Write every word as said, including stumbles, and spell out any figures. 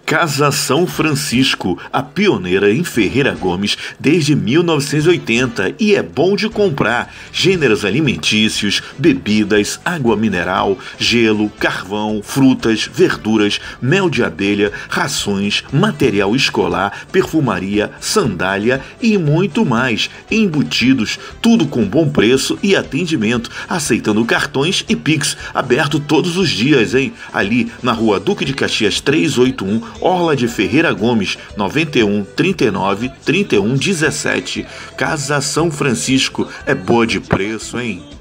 Casa São Francisco, a pioneira em Ferreira Gomes desde mil novecentos e oitenta, e é bom de comprar. Gêneros alimentícios, bebidas, água mineral, gelo, carvão, frutas, verduras, mel de abelha, rações, material escolar, perfumaria, sandália e muito mais. Embutidos, tudo com bom preço e atendimento, aceitando cartões e Pix, aberto todos os dias, hein? Ali na Rua Duque de Caxias trezentos e oitenta e um, Orla de Ferreira Gomes, noventa e um, trinta e nove, trinta e um, dezessete. Casa São Francisco, é boa de preço, hein?